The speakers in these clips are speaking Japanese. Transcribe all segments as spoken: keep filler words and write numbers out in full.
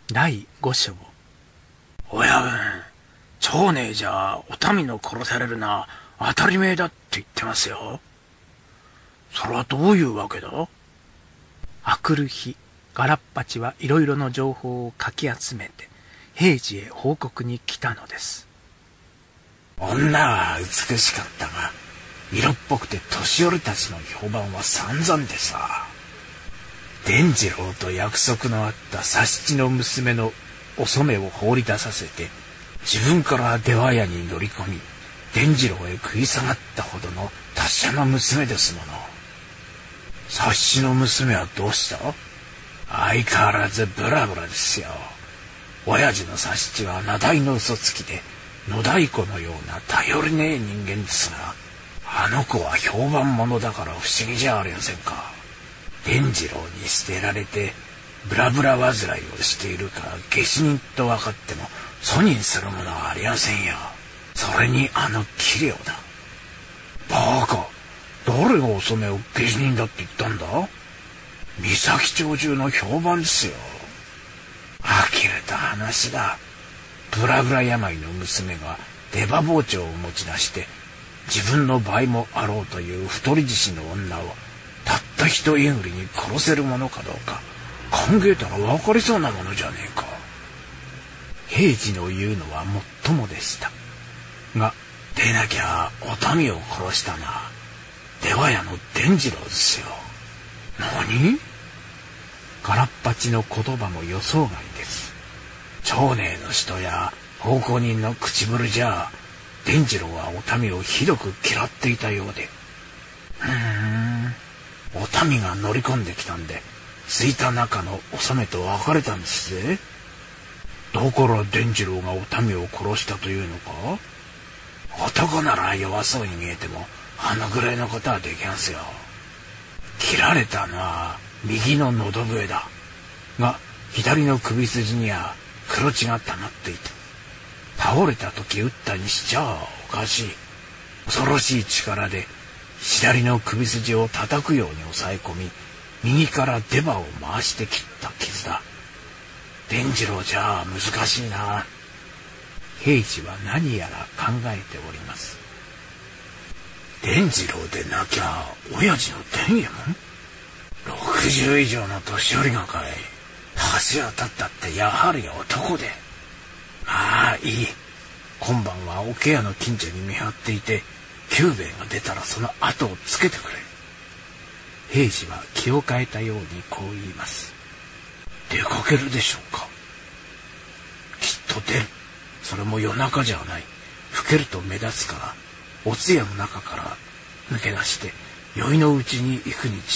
だいご章。 親分、町内じゃお民の殺されるな当たり前だって言ってますよ。それはどういうわけだ？ あくる日、ガラッパチはいろいろの情報をかき集めて平次へ報告に来たのです。 女は美しかったが、色っぽくて年寄りたちの評判は散々でさ。伝次郎と約束のあった佐七の娘のお染を放り出させて、自分から出羽屋に乗り込み、伝次郎へ食い下がったほどの達者な娘ですもの。佐七の娘はどうした？相変わらずブラブラですよ。親父の佐七は名題の嘘つきで、野太鼓のような頼りねえ人間ですが、あの子は評判者だから不思議じゃありませんか。伝次郎に捨てられてブラブラ患いをしているから下手人と分かっても訴認するものはありませんよ。それにあの器量だ。バカ、誰がお染を下手人だって言ったんだ？三崎町中の評判ですよ。呆れた話だ。ブラブラ病の娘が出刃包丁を持ち出して自分の倍もあろうという太り獅子の女をたった一えぐりに殺せるものかどうか考えたら分かりそうなものじゃねえか。平次の言うのはもっともでしたが、でなきゃお民を殺したな出羽屋の伝次郎ですよ。何？ ガラッパチの言葉も予想外です。 町内の人や奉公人の口ぶるじゃ、伝次郎はお民をひどく嫌っていたようで。ふーん、お民が乗り込んできたんで、ついた中のお染と別れたんですぜ。だから伝次郎がお民を殺したというのか？男なら弱そうに見えても、あのぐらいのことはできますよ。切られたのは右の喉笛だが、左の首筋には黒血が溜まっていた。倒れた時撃ったにしちゃおかしい。恐ろしい力で左の首筋を叩くように押さえ込み、右から出刃を回して切った傷だ。伝次郎じゃ難しいな。 平次は何やら考えております。 伝次郎でなきゃ親父の伝右衛門？六十以上の年寄りがかい。橋を立ったってやはり男で。まあいい。今晩は桶屋の近所に見張っていて、久兵衛が出たらその後をつけてくれ。 平次は気を変えたようにこう言います。 出かけるでしょうか？きっと出る。それも夜中じゃない。更けると目立つから、お通夜の中から抜け出して宵のうちに行くに違いね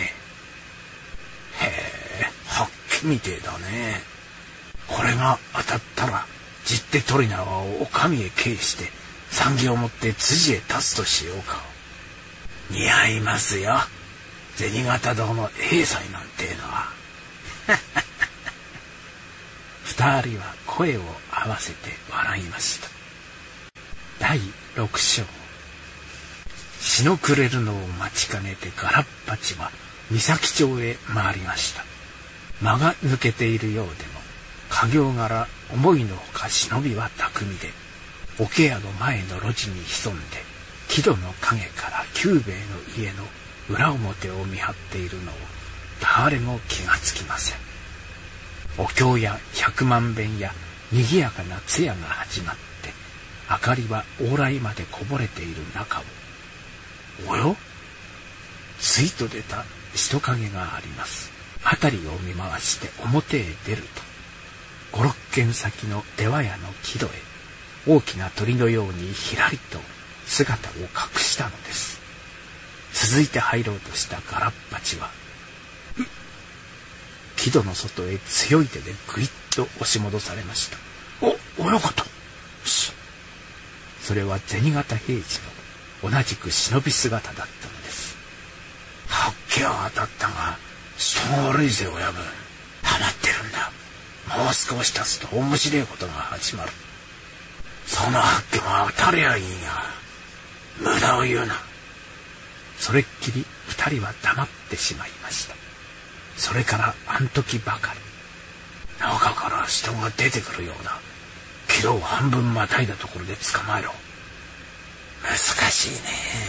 え。へえ、はっきみてえだね。これが当たったらじって鳥縄をお上へ帰して産業を持って辻へ立つとしようか。似合いますよ、銭形堂の平斎なんていうのは。 二人は声を合わせて笑いました。だいろく章。日の暮れるのを待ちかねてガラッパチは三崎町へ回りました。間が抜けているようでも家業柄思いのほか忍びは巧みで、桶屋の前の路地に潜んで木戸の陰から久兵衛の家の裏表を見張っているのを誰も気がつきません。お経や百万遍や賑やかな通夜が始まって明かりは往来までこぼれている中を、およ、ついと出た人影があります。辺りを見回して表へ出ると、五六軒先の出羽屋の木戸へ大きな鳥のようにひらりと姿を隠したのです。続いて入ろうとしたガラッパチは木戸の外へ強い手でぐいっと押し戻されました。 お、親方。 しそれは銭形平次の同じく忍び姿だったのです。 はっけは当たったが人が悪いぜ親分。溜まってるんだ。もう少し経つと面白いことが始まる。そのはっけは当たりゃいいが無駄を言うな。 それっきり二人は黙ってしまいました。それからあん時ばかり、 中から人が出てくるようだ。軌道を半分またいだところで捕まえろ。難しいね。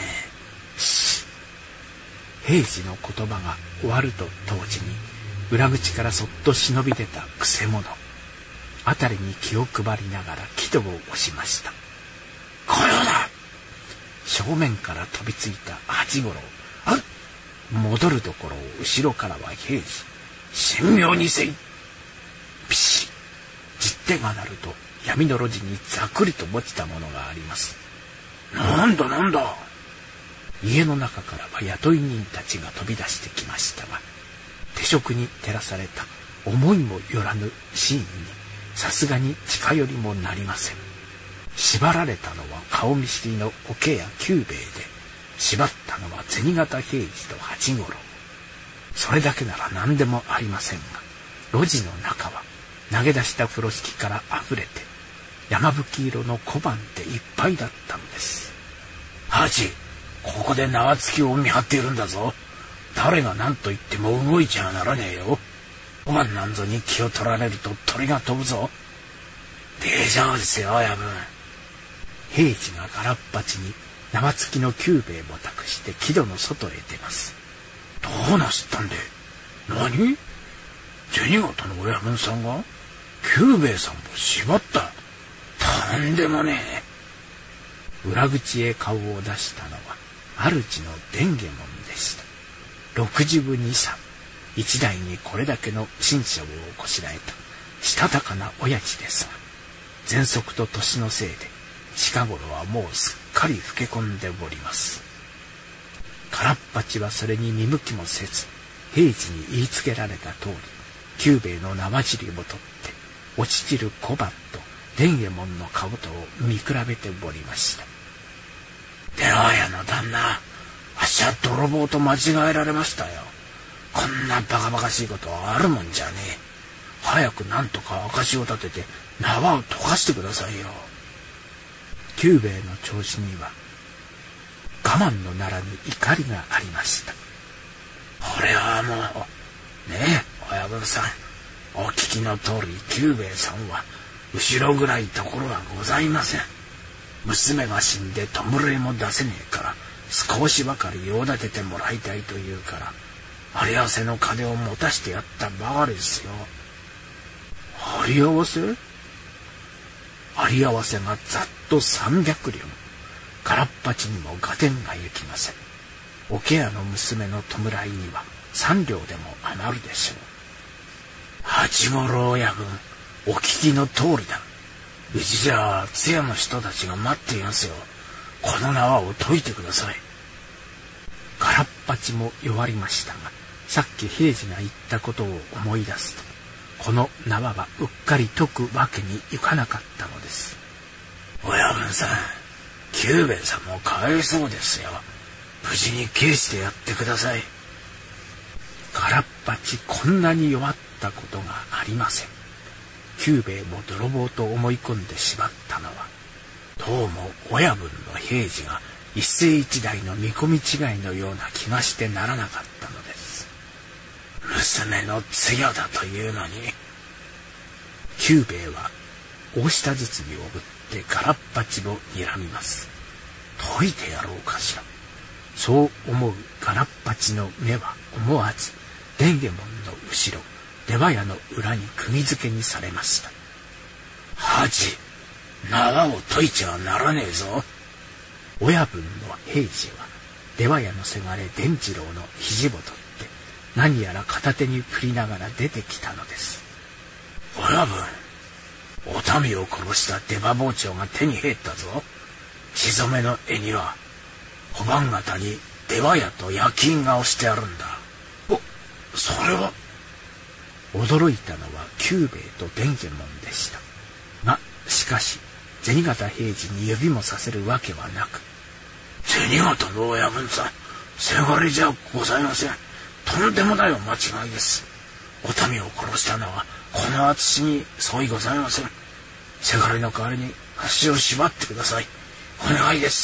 平次の言葉が終わると同時に裏口からそっと忍び出たくせ者。辺りに気を配りながら木戸を押しました。 こよだ。 正面から飛びついた八五郎。あっ、戻るところを後ろからは平次。 神妙にせい。 ピシッ。十手が鳴ると闇の路地にざくりと落ちたものがあります。 なんだなんだ。 家の中からは雇い人たちが飛び出してきましたが、手食に照らされた思いもよらぬシーンにさすがに近寄りもなりません。縛られたのは顔見知りの桶屋久兵衛で、縛ったのは銭形平次と八五郎。それだけなら何でもありませんが、路地の中は投げ出した風呂敷からあふれて山吹色の小判でいっぱいだったのです。 ハチ、ここで縄付きを見張っているんだぞ。誰が何と言っても動いちゃならねえよ。小判なんぞに気を取られると鳥が飛ぶぞ。大丈夫ですよ、親分。 平次がガラッパチに縄付きの久兵衛も託して木戸の外へ出ます。 どうなすったんで。何？銭形の親分さんが久兵衛さんを縛った。とんでもねえ。裏口へ顔を出したのは主の伝下門でした。六十二歳、一代にこれだけの神社をこしらえたしたたかな親父ですが、喘息と年のせいで近頃はもうすっかり老け込んでおります。空っ鉢はそれに見向きもせず、平次に言いつけられた通り久兵衛の縄尻を取って落ち散る小判と伝右衛門の顔とを見比べておりました。 出羽屋の旦那、あっしは泥棒と間違えられましたよ。こんなバカバカしいことはあるもんじゃねえ。早くなんとか証を立てて縄を溶かしてくださいよ。 久兵衛の調子には我慢のならぬ怒りがありました。 これはもうねえ親分さん、お聞きの通り久兵衛さんは後ろぐらいところはございません。娘が死んで弔いも出せねえから少しばかり用立ててもらいたいというから有り合わせの金を持たしてやったばかりですよ。 有り合わせ？有り合わせがざっと三百両。空っ鉢にも合点が行きません。桶屋の娘の弔いには三両でも余るでしょう。 八五郎親分、お聞きの通りだ。うちじゃ津屋の人たちが待っていますよ。この縄を解いてください。 空っ鉢も弱りましたが、さっき平次が言ったことを思い出すと、この縄はうっかり解くわけにいかなかったのです。 親分さん、久兵衛さんもかわいそうですよ。無事に返してやってください。 空っ鉢こんなに弱ったことがありません。久兵衛も泥棒と思い込んでしまったのは、どうも親分の平次が一世一代の見込み違いのような気がしてならなかったのです。 娘の強だというのに。 久兵衛は大下包みを打って空っ鉢を睨みます。解いてやろうかしら。そう思う空っ鉢の目は思わず伝右衛門の後ろ出羽屋の裏に釘付けにされました。 ハチ、縄を解いちゃならねえぞ。 親分の平次は出羽屋のせがれ伝次郎の肘を取って何やら片手に振りながら出てきたのです。 親分、お民を殺した出羽包丁が手に入ったぞ。血染めの絵には小判型に出羽屋と焼き印が押してあるんだ。お、それは。 驚いたのは久兵衛と伝右衛門でした。がしかし銭形平次に指もさせるわけはなく、 銭形の親分さん、せがれじゃございません。とんでもないお間違いです。お民を殺したのはこの私に相違ございません。せがれの代わりに足を縛ってください。お願いです。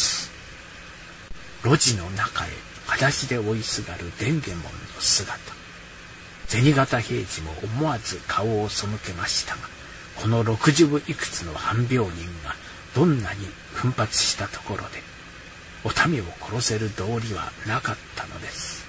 路地の中へ裸足で追いすがる伝右衛門の姿。 銭形平次も思わず顔を背けましたが、この六十いくつの半病人がどんなに奮発したところでお民を殺せる道理はなかったのです。